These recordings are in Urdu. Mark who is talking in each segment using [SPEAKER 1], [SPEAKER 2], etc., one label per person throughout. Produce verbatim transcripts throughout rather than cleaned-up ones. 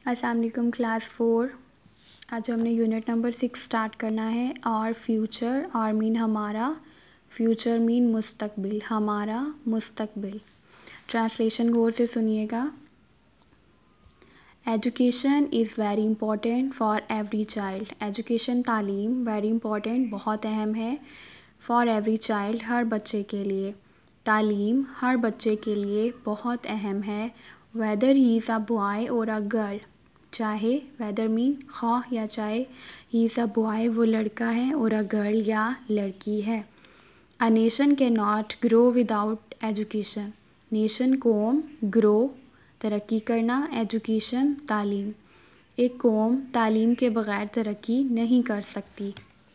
[SPEAKER 1] السلام علیکم کلاس فور. آج ہم نے یونٹ نمبر سکس اسٹارٹ کرنا ہے. اور فیوچر اور مین ہمارا، فیوچر مین مستقبل، ہمارا مستقبل. ٹرانسلیشن غور سے سنیے گا. Education is very important for every child. Education تعلیم ویری امپورٹینٹ بہت اہم ہے. فار ایوری چائلڈ ہر بچے کے لیے. تعلیم ہر بچے کے لیے بہت اہم ہے. Whether he is a boy اور اے گرل، چاہے ویدر مین خواہ یا چاہے ہی از اے بوائے وہ لڑکا ہے اور اے گرل یا لڑکی ہے. A nation can not grow without education. Nation قوم، گرو ترقی کرنا، ایجوکیشن تعلیم. ایک قوم تعلیم کے بغیر ترقی نہیں کر سکتی.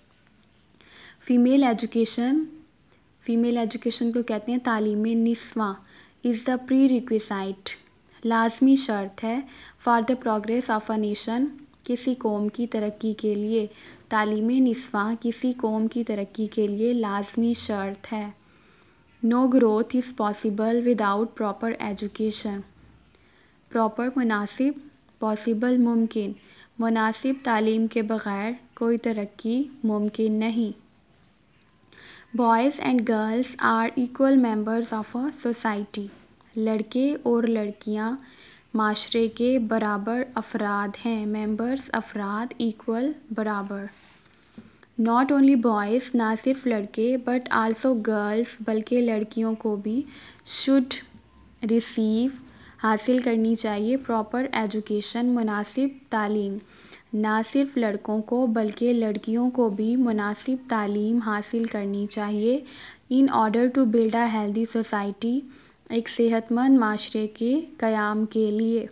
[SPEAKER 1] فیمیل ایجوکیشن، فیمیل ایجوکیشن کو کہتے ہیں تعلیم نسواں. از دا پری ریکویسائٹ، لازمی شرط ہے. For the progress of a nation, کسی قوم کی ترقی کے لیے. تعلیم نسواں کسی قوم کی ترقی کے لیے لازمی شرط ہے. No growth is possible without proper education. Proper مناسب، پاسبل ممکن. مناسب تعلیم کے بغیر کوئی ترقی ممکن نہیں. Boys and girls are equal members of a society. لڑکے اور لڑکیاں معاشرے کے برابر افراد ہیں. ممبرز افراد، ایکول برابر. ناٹ اونلی بوائز نہ صرف لڑکے بٹ آلسو گرلز بلکہ لڑکیوں کو بھی شوڈ ریسیو حاصل کرنی چاہیے پراپر ایجوکیشن مناسب تعلیم. نہ صرف لڑکوں کو بلکہ لڑکیوں کو بھی مناسب تعلیم حاصل کرنی چاہیے. In order to build a healthy society, ایک صحت مند معاشرے کے قیام کے لیے.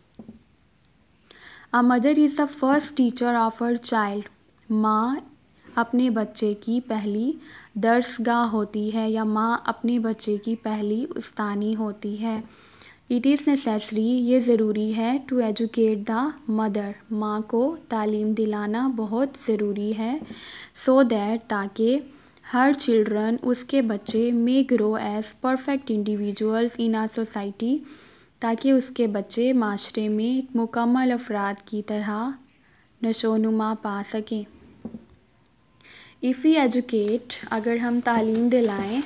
[SPEAKER 1] A mother is the first teacher of her child. ماں اپنے بچے کی پہلی درس گاہ ہوتی ہے یا ماں اپنے بچے کی پہلی استانی ہوتی ہے. اٹ از نیسیسری، یہ ضروری ہے. ٹو ایجوکیٹ دا مدر، ماں کو تعلیم دلانا بہت ضروری ہے. سو دیٹ، تاکہ ہر چلڈرن، اس کے بچے، may grow as perfect individuals in a society, تاکہ اس کے بچے معاشرے میں ایک مکمل افراد کی طرح نشو و نما پا سکیں. اف وی ایجوکیٹ، اگر ہم تعلیم دلائیں،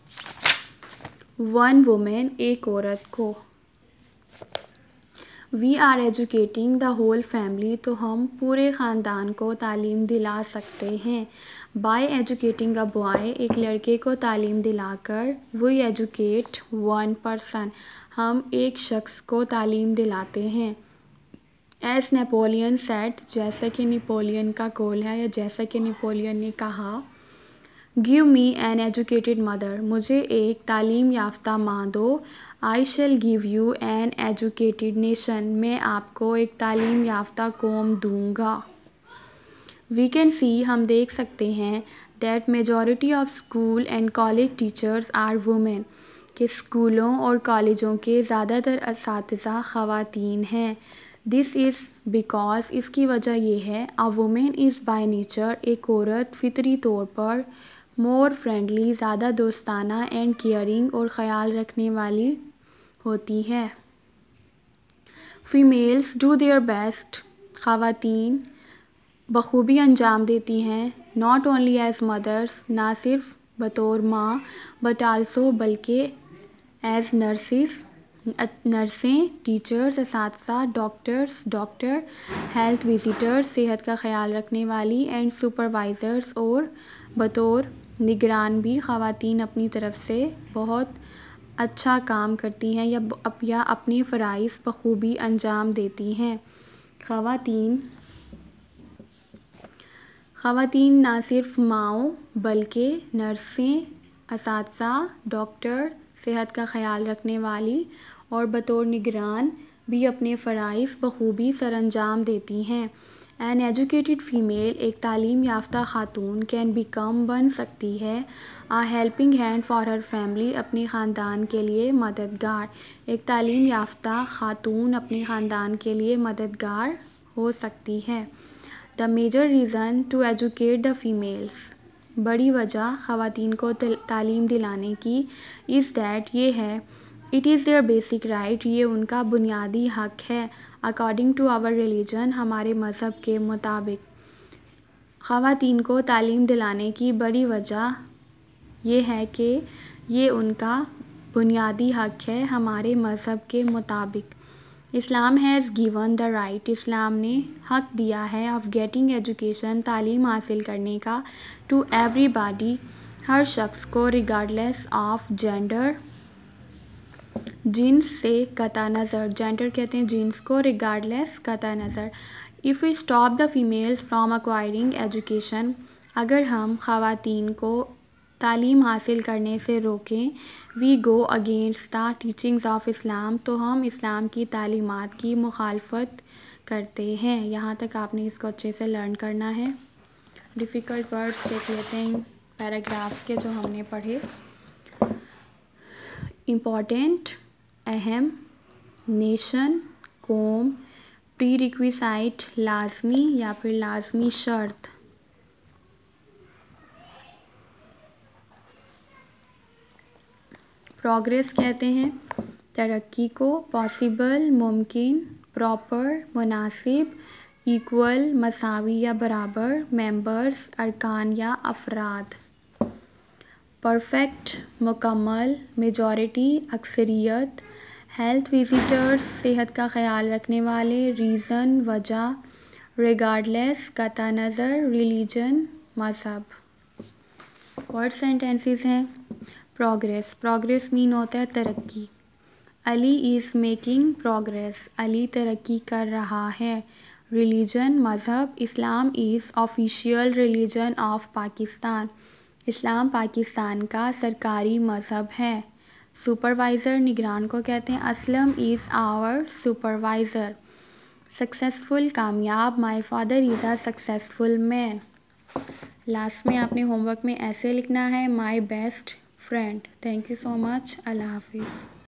[SPEAKER 1] ون وومن، ایک عورت کو، we are educating the whole family, تو ہم پورے خاندان کو تعلیم دلا سکتے ہیں. بائی ایجوکیٹنگ اے بوائے، ایک لڑکے کو تعلیم دلا کر، وی ایجوکیٹ ون پرسن، ہم ایک شخص کو تعلیم دلاتے ہیں. ایز نیپولین سیڈ، جیسا کہ نیپولین کا قول ہے یا جیسا کہ نیپولین نے کہا، give me an educated mother, مجھے ایک تعلیم یافتہ ماں دو. I shall give you an educated nation, میں آپ کو ایک تعلیم یافتہ قوم دوں گا. وی کین سی، ہم دیکھ سکتے ہیں، that majority of school and college teachers are women, کہ اسکولوں اور کالجوں کے زیادہ تر اساتذہ خواتین ہیں. دس از بیکاز، اس کی وجہ یہ ہے، a woman is by nature, ایک عورت فطری طور پر، مور فرینڈلی، زیادہ دوستانہ، اینڈ کیئرنگ، اور خیال رکھنے والی ہوتی ہے. فیمیلز ڈو دیئر بیسٹ، خواتین بخوبی انجام دیتی ہیں. ناٹ اونلی ایز مدرس، نہ صرف بطور ماں، بٹ آلسو بلکہ ایز نرسز، نرسیں، ٹیچرز اساتذہ، ڈاکٹرز ڈاکٹر، ہیلتھ وزیٹرز صحت کا خیال رکھنے والی، اینڈ سپروائزرز اور بطور نگران بھی خواتین اپنی طرف سے بہت اچھا کام کرتی ہیں یا یا اپنے فرائض بخوبی انجام دیتی ہیں. خواتین خواتین نہ صرف ماؤں بلکہ نرسیں، اساتذہ، ڈاکٹر، صحت کا خیال رکھنے والی اور بطور نگران بھی اپنے فرائض بخوبی سر انجام دیتی ہیں. این ایجوکیٹڈ فیمیل، ایک تعلیم یافتہ خاتون، کین بیکم، بن سکتی ہے، a helping hand for her family, اپنے خاندان کے لیے مددگار. ایک تعلیم یافتہ خاتون اپنے خاندان کے لیے مددگار ہو سکتی ہے. The major reason to educate the females, بڑی وجہ خواتین کو تعلیم دلانے کی، از دیٹ، یہ ہے، it is their basic right, یہ ان کا بنیادی حق ہے. اکارڈنگ ٹو آور ریلیجن، ہمارے مذہب کے مطابق. خواتین کو تعلیم دلانے کی بڑی وجہ یہ ہے کہ یہ ان کا بنیادی حق ہے ہمارے مذہب کے مطابق. Islam has given the right, Islam نے حق دیا ہے آف گیٹنگ ایجوکیشن، تعلیم حاصل کرنے کا، ٹو ایوری باڈی، ہر شخص کو، ریگارڈلیس آف جینڈر، جنس سے قطع نظر. جینڈر کہتے ہیں جنس کو، ریگارڈلیس قطع نظر. If we stop the females from acquiring education, اگر ہم خواتین کو تعلیم حاصل کرنے سے روکیں، we go against the teachings of Islam, تو ہم اسلام کی تعلیمات کی مخالفت کرتے ہیں. یہاں تک آپ نے اس کو اچھے سے لرن کرنا ہے. ڈیفیکلٹ ورڈس دیکھ لیتے ہیں پیراگرافس کے جو ہم نے پڑھے. امپورٹنٹ، اہم، نیشن، قوم، پری ریکویسائٹ، لازمی یا پھر لازمی شرط. پروگریس کہتے ہیں ترقی کو، پاسبل ممکن، پراپر مناسب، ایکول مساوی یا برابر، ممبرز ارکان یا افراد. پرفیکٹ مکمل، میجورٹی اکثریت، ہیلتھ وزٹرز صحت کا خیال رکھنے والے، ریزن وجہ، ریگارڈلیس قطع نظر، ریلیجن مذہب. ورڈ سینٹینسز ہیں. پروگریس، پروگریس مین ہوتا ہے ترقی. علی از میکنگ پروگریس، علی ترقی کر رہا ہے. ریلیجن مذہب، Islam is official religion of Pakistan, Islam Pakistan کا سرکاری مذہب ہے. سپروائزر نگران کو کہتے ہیں. Aslam is our supervisor. Successful کامیاب، my father is a successful man. Last میں آپ نے ہوم ورک میں ایسے لکھنا ہے my best friend. Thank you so much. اللہ حافظ.